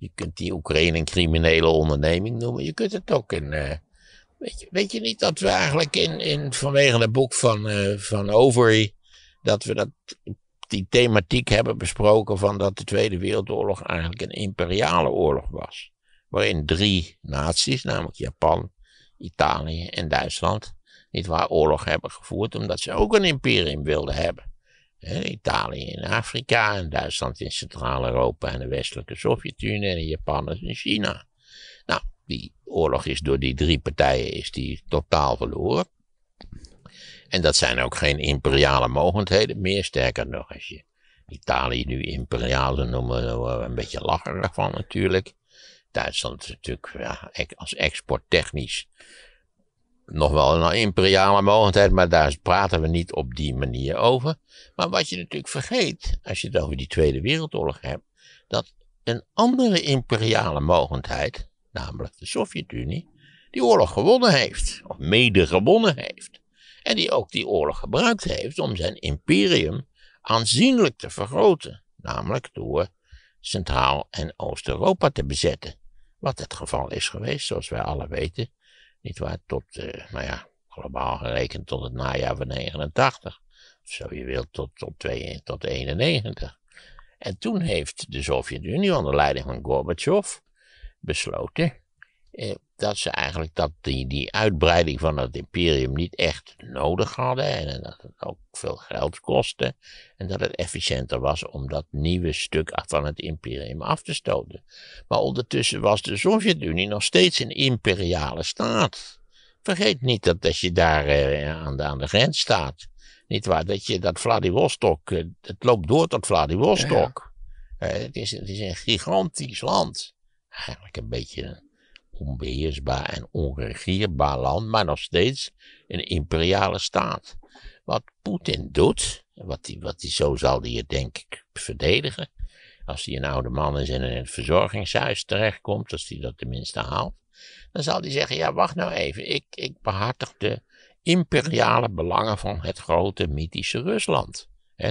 Je kunt die Oekraïne een criminele onderneming noemen. Je kunt het ook een... weet je niet dat we eigenlijk vanwege het boek van Overy... dat we die thematiek hebben besproken van dat de Tweede Wereldoorlog eigenlijk een imperiale oorlog was. Waarin 3 naties, namelijk Japan, Italië en Duitsland, niet waar oorlog hebben gevoerd, omdat ze ook een imperium wilden hebben. Italië in Afrika en Duitsland in Centraal-Europa en de westelijke Sovjet-Unie en de Japanners in China. Nou, die oorlog is door die 3 partijen totaal verloren. En dat zijn ook geen imperiale mogendheden meer. Sterker nog, als je Italië nu imperiaal zou noemen, dan worden we een beetje lacherig van natuurlijk. Duitsland is natuurlijk als exporttechnisch nog wel een imperiale mogendheid, maar daar praten we niet op die manier over. Maar wat je natuurlijk vergeet, als je het over die Tweede Wereldoorlog hebt, dat een andere imperiale mogendheid, namelijk de Sovjet-Unie, die oorlog gewonnen heeft, of mede gewonnen heeft. En die ook die oorlog gebruikt heeft om zijn imperium aanzienlijk te vergroten. Namelijk door Centraal- en Oost-Europa te bezetten. Wat het geval is geweest, zoals wij alle weten. Niet waar, tot, globaal gerekend tot het najaar van 89. Of zo je wilt, tot 91. En toen heeft de Sovjet-Unie onder leiding van Gorbachev besloten dat ze eigenlijk die uitbreiding van het imperium niet echt nodig hadden. En dat het ook veel geld kostte. En dat het efficiënter was om dat nieuwe stuk van het imperium af te stoten. Maar ondertussen was de Sovjet-Unie nog steeds een imperiale staat. Vergeet niet dat als je daar aan de grens staat, niet waar, dat Vladivostok, het loopt door tot Vladivostok. Ja. Het is een gigantisch land. Eigenlijk een beetje een onbeheersbaar en onregeerbaar land, maar nog steeds een imperiale staat. Wat Poetin doet, wat hij zo zal die het denk ik verdedigen, als hij een oude man is en in het verzorgingshuis terechtkomt, als hij dat tenminste haalt, dan zal hij zeggen, ja wacht nou even, ik behartig de imperiale belangen van het grote mythische Rusland.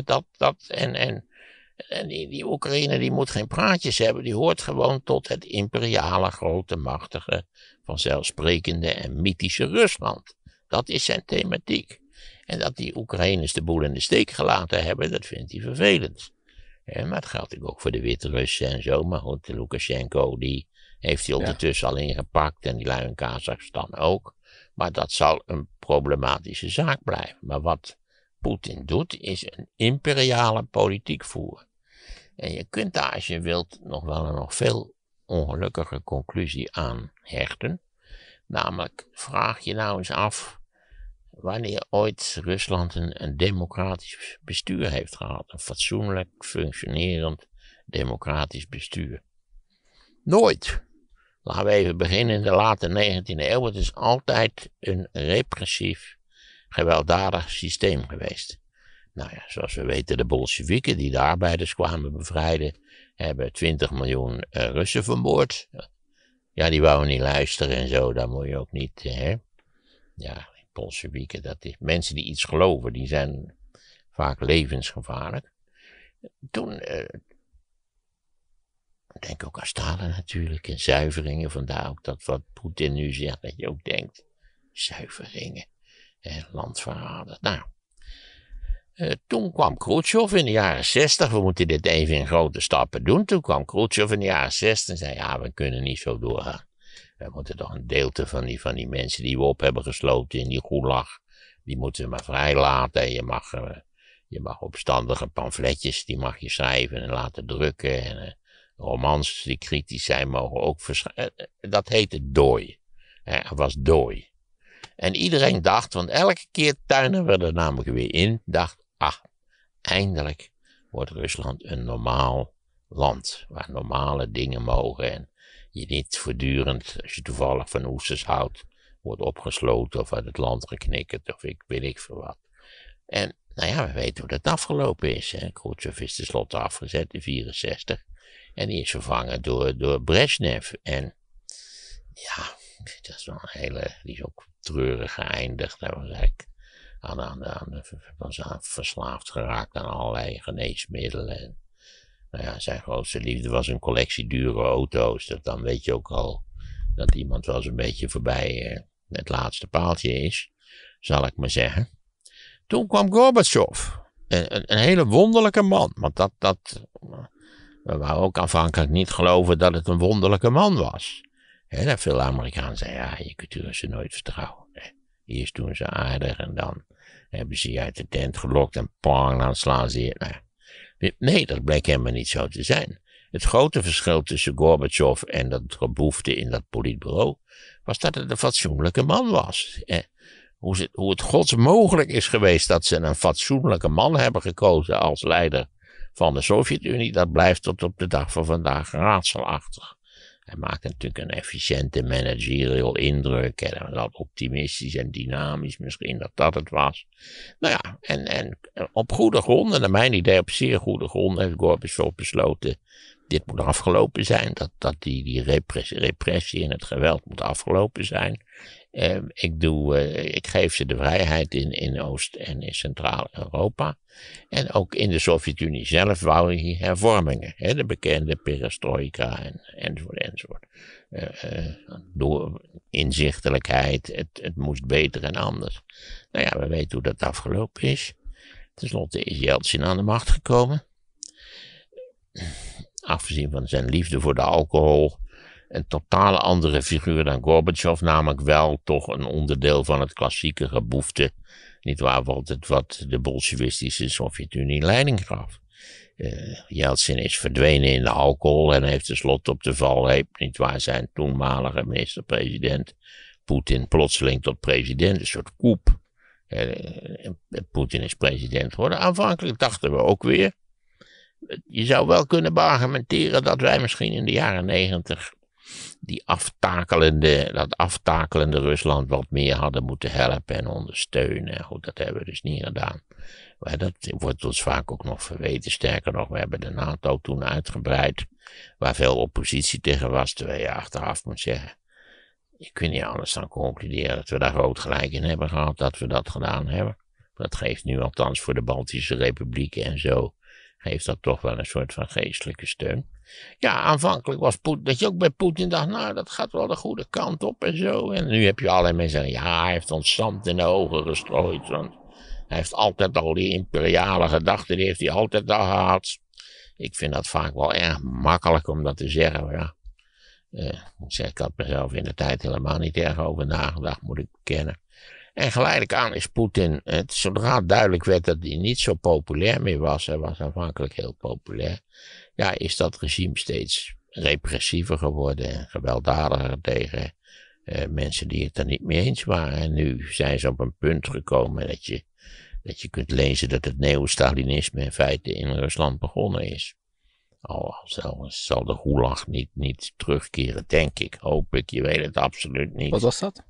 En die Oekraïne die moet geen praatjes hebben, die hoort gewoon tot het imperiale, grote, machtige, vanzelfsprekende en mythische Rusland. Dat is zijn thematiek. En dat die Oekraïners de boel in de steek gelaten hebben, dat vindt hij vervelend. Maar het geldt natuurlijk ook voor de Wit-Russen en zo, maar goed, de Lukashenko, die heeft hij ondertussen al ingepakt en die lui in Kazachstan ook. Maar dat zal een problematische zaak blijven. Maar wat Poetin doet, is een imperiale politiek voeren. En je kunt daar, als je wilt, nog wel een nog veel ongelukkige conclusie aan hechten. Namelijk, vraag je nou eens af wanneer ooit Rusland een democratisch bestuur heeft gehad. Een fatsoenlijk, functionerend, democratisch bestuur. Nooit. Laten we even beginnen in de late 19e eeuw. Het is altijd een repressief, gewelddadig systeem geweest. Nou ja, zoals we weten, de Bolsjewieken die de arbeiders kwamen bevrijden, hebben 20 miljoen Russen vermoord. Ja, die wouden niet luisteren en zo, daar moet je ook niet, hè. Ja, Bolsjewieken, dat is mensen die iets geloven, die zijn vaak levensgevaarlijk. Toen, denk ook aan Stalin natuurlijk, en zuiveringen, vandaar ook dat wat Poetin nu zegt, dat je ook denkt, zuiveringen, landverraden, nou. Toen kwam Khrushchev in de jaren 60, we moeten dit even in grote stappen doen. Toen kwam Khrushchev in de jaren 60 en zei, ja, we kunnen niet zo doorgaan. We moeten toch een deelte van die mensen die we op hebben gesloten in die gulag, die moeten we maar vrijlaten. Je mag opstandige pamfletjes, die mag je schrijven en laten drukken. En romans die kritisch zijn, mogen ook verschijnen. Dat heette dooi. Het was dooi. En iedereen dacht, want elke keer tuinen we er namelijk weer in, dacht, eindelijk wordt Rusland een normaal land, waar normale dingen mogen en je niet voortdurend, als je toevallig van oesters houdt, wordt opgesloten of uit het land geknikkerd of ik weet ik veel wat. En nou ja, we weten hoe dat afgelopen is. Khrushchev is tenslotte afgezet in 1964 en die is vervangen door Brezhnev. En ja, dat is wel die is ook treurig geëindigd. Hij was eigenlijk was verslaafd geraakt aan allerlei geneesmiddelen. Nou ja, zijn grootste liefde was een collectie dure auto's. Dan weet je ook al dat iemand wel eens een beetje voorbij het laatste paaltje is, zal ik maar zeggen. Toen kwam Gorbachev. Een hele wonderlijke man. Want we waren ook aanvankelijk niet geloven dat het een wonderlijke man was. Dat veel Amerikanen zeiden, ja, je kunt ze nooit vertrouwen. Eerst doen ze aardig en dan hebben ze je uit de tent gelokt en pang, dan slaan ze je. Nee, dat bleek helemaal niet zo te zijn. Het grote verschil tussen Gorbachev en dat geboefte in dat politbureau was dat het een fatsoenlijke man was. Hoe het gods mogelijk is geweest dat ze een fatsoenlijke man hebben gekozen als leider van de Sovjet-Unie, dat blijft tot op de dag van vandaag raadselachtig. Hij maakte natuurlijk een efficiënte managerial indruk. En hij was optimistisch en dynamisch, misschien dat het was. Nou ja, en op goede gronden, naar mijn idee op zeer goede gronden, heeft Gorbachev besloten, dit moet afgelopen zijn. Dat die repressie en het geweld moet afgelopen zijn. Ik geef ze de vrijheid in Oost- en in Centraal-Europa. En ook in de Sovjet-Unie zelf wou hij hervormingen. De bekende perestroika enzovoort. Door inzichtelijkheid, het moest beter en anders. Nou ja, we weten hoe dat afgelopen is. Ten slotte is Yeltsin aan de macht gekomen. Afgezien van zijn liefde voor de alcohol. Een totaal andere figuur dan Gorbachev, namelijk wel toch een onderdeel van het klassieke geboefte. Niet waar, wat de bolsjewistische Sovjet-Unie leiding gaf. Yeltsin is verdwenen in de alcohol en heeft tenslotte op de valreep, niet waar, zijn toenmalige minister-president Poetin plotseling tot president, een soort coup. Poetin is president geworden. Aanvankelijk dachten we ook weer, je zou wel kunnen beargumenteren dat wij misschien in de jaren 90 dat aftakelende Rusland wat meer hadden moeten helpen en ondersteunen. Goed, dat hebben we dus niet gedaan. Maar dat wordt ons vaak ook nog verweten. Sterker nog, we hebben de NATO toen uitgebreid, waar veel oppositie tegen was, terwijl je achteraf moet zeggen, je kunt niet anders dan concluderen dat we daar groot gelijk in hebben gehad, dat we dat gedaan hebben. Dat geeft nu althans voor de Baltische Republieken en zo, geeft dat toch wel een soort van geestelijke steun. Ja, aanvankelijk was dat je ook bij Poetin dacht, nou, dat gaat wel de goede kant op en zo. En nu heb je allerlei mensen zeggen, ja, hij heeft ons zand in de ogen gestrooid. Want hij heeft altijd al die imperiale gedachten, die heeft hij altijd al gehad. Ik vind dat vaak wel erg makkelijk om dat te zeggen. Maar ja, ik had mezelf in de tijd helemaal niet erg over nagedacht, moet ik bekennen. En geleidelijk aan is Poetin, zodra het duidelijk werd dat hij niet zo populair meer was, hij was aanvankelijk heel populair, ja, is dat regime steeds repressiever geworden en gewelddadiger tegen mensen die het er niet mee eens waren. En nu zijn ze op een punt gekomen dat je kunt lezen dat het neo-Stalinisme in feite in Rusland begonnen is. Al zal de Gulag niet terugkeren, denk ik, hoop ik, je weet het absoluut niet. Wat was dat?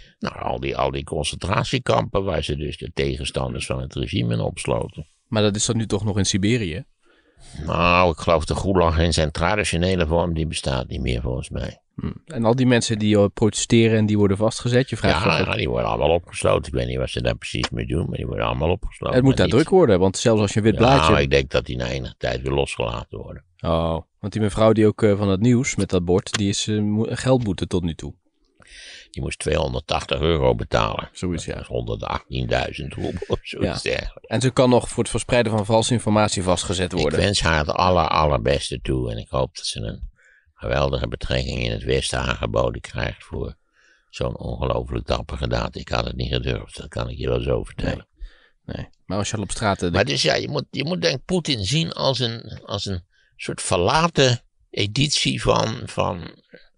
Nou, al die concentratiekampen waar ze dus de tegenstanders van het regime in opsloten. Maar dat is dan nu toch nog in Siberië? Nou, ik geloof de Gulag in zijn traditionele vorm, die bestaat niet meer volgens mij. En al die mensen die protesteren en die worden vastgezet, je vraagt ja, die worden allemaal opgesloten. Ik weet niet wat ze daar precies mee doen, maar die worden allemaal opgesloten. Het moet daar druk worden, want zelfs als je een wit blaadje... Nou, ik denk dat die na enige tijd weer losgelaten worden. Oh, want die mevrouw die ook van het nieuws met dat bord, die is geldboete tot nu toe. Die moest €280 betalen. Zoiets, ja. Dat is 118.000 roebel of zoiets dergelijks. En ze kan nog voor het verspreiden van valse informatie vastgezet worden. Ik wens haar het allerbeste toe en ik hoop dat ze een geweldige betrekking in het Westen aangeboden krijgt voor zo'n ongelooflijk dappere daad. Ik had het niet gedurfd, dat kan ik je wel zo vertellen. Nee. Maar als je al op straat... Maar dus ja, je moet denk ik Poetin zien als een soort verlaten editie van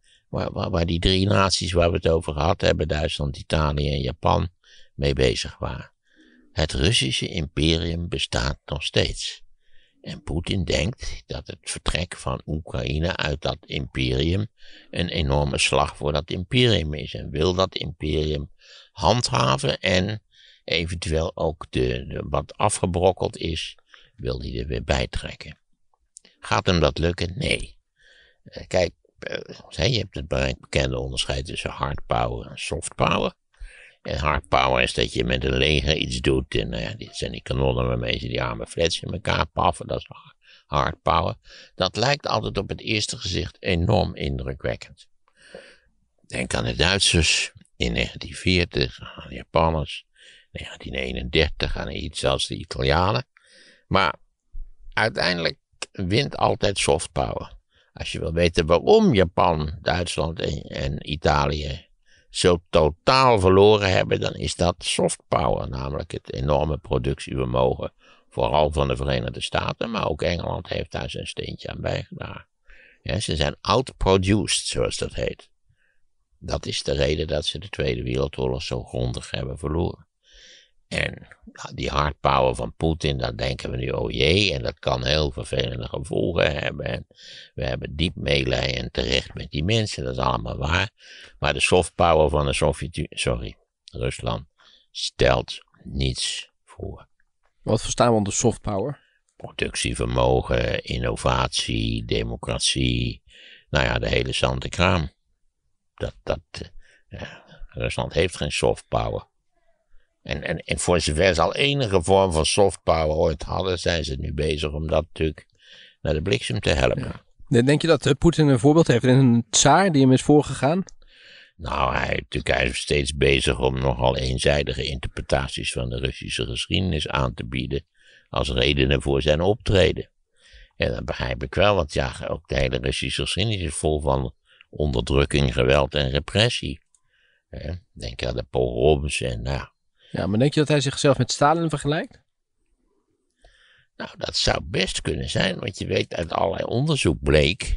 waar die drie naties waar we het over gehad hebben, Duitsland, Italië en Japan, mee bezig waren. Het Russische imperium bestaat nog steeds. En Poetin denkt dat het vertrek van Oekraïne uit dat imperium een enorme slag voor dat imperium is. En wil dat imperium handhaven en eventueel ook wat afgebrokkeld is, wil hij er weer bij trekken. Gaat hem dat lukken? Nee. Kijk, je hebt het bekende onderscheid tussen hard power en soft power. En hard power is dat je met een leger iets doet. En dit zijn die kanonnen waarmee ze die arme flats in elkaar paffen. Dat is hard power. Dat lijkt altijd op het eerste gezicht enorm indrukwekkend. Denk aan de Duitsers in 1940, aan de Japanners, 1931, aan iets als de Italianen. Maar uiteindelijk wint altijd soft power. Als je wil weten waarom Japan, Duitsland en Italië zo totaal verloren hebben, dan is dat soft power. Namelijk het enorme productievermogen, vooral van de Verenigde Staten, maar ook Engeland heeft daar zijn steentje aan bijgedragen. Ja, ze zijn outproduced, zoals dat heet. Dat is de reden dat ze de Tweede Wereldoorlog zo grondig hebben verloren. En die hard power van Poetin, dat denken we nu, oh jee, en dat kan heel vervelende gevolgen hebben. En we hebben diep meelijden en terecht met die mensen, dat is allemaal waar. Maar de soft power van de Rusland stelt niets voor. Wat verstaan we onder soft power? Productievermogen, innovatie, democratie, nou ja, de hele zante kraam. Rusland heeft geen soft power. En voor zover ze al enige vorm van soft power ooit hadden, zijn ze nu bezig om dat natuurlijk naar de bliksem te helpen. Ja. Denk je dat Poetin een voorbeeld heeft in een tsaar die hem is voorgegaan? Nou, hij is steeds bezig om nogal eenzijdige interpretaties van de Russische geschiedenis aan te bieden als redenen voor zijn optreden. En dat begrijp ik wel, want ja, ook de hele Russische geschiedenis is vol van onderdrukking, geweld en repressie. Denk aan de pogroms en nou. Ja, maar denk je dat hij zichzelf met Stalin vergelijkt? Nou, dat zou best kunnen zijn, want je weet uit allerlei onderzoek bleek,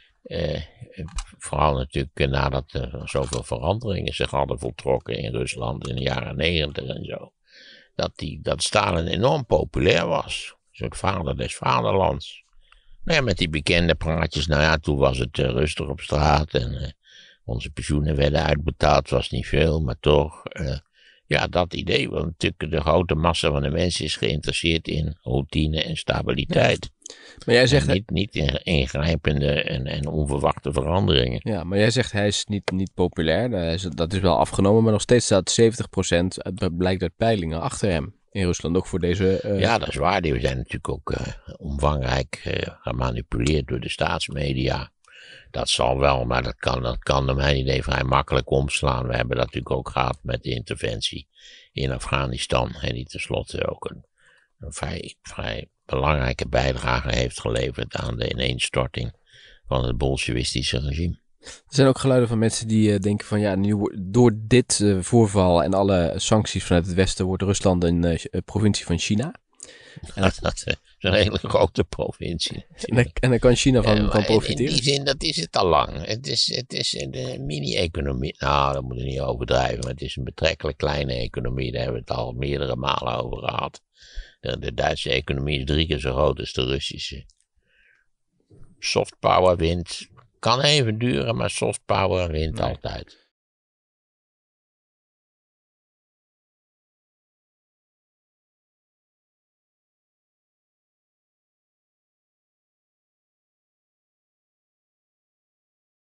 vooral natuurlijk nadat er zoveel veranderingen zich hadden voltrokken in Rusland in de jaren 90 en zo, dat Stalin enorm populair was. Een soort vader des vaderlands. Nou ja, met die bekende praatjes, nou ja, toen was het rustig op straat en onze pensioenen werden uitbetaald, was niet veel, maar toch. Ja, dat idee, want natuurlijk de grote massa van de mensen is geïnteresseerd in routine en stabiliteit. Ja. Maar jij zegt niet in ingrijpende en onverwachte veranderingen. Ja, maar jij zegt hij is niet populair, dat is wel afgenomen, maar nog steeds staat 70%, blijkt uit peilingen, achter hem in Rusland, ook voor deze. Ja, dat is waar, die zijn natuurlijk ook omvangrijk gemanipuleerd door de staatsmedia. Dat zal wel, maar dat kan naar mijn idee vrij makkelijk omslaan. We hebben dat natuurlijk ook gehad met de interventie in Afghanistan. En die tenslotte ook een vrij belangrijke bijdrage heeft geleverd aan de ineenstorting van het bolsjewistische regime. Er zijn ook geluiden van mensen die denken van ja, nu door dit voorval en alle sancties vanuit het Westen wordt Rusland een provincie van China. Dat is een hele grote provincie. En daar kan China van profiteren. In die zin, dat is het al lang. Het is een mini-economie. Nou, dat moet je niet overdrijven. Maar het is een betrekkelijk kleine economie. Daar hebben we het al meerdere malen over gehad. De Duitse economie is 3 keer zo groot als de Russische. Soft power wint. Kan even duren, maar soft power wint altijd.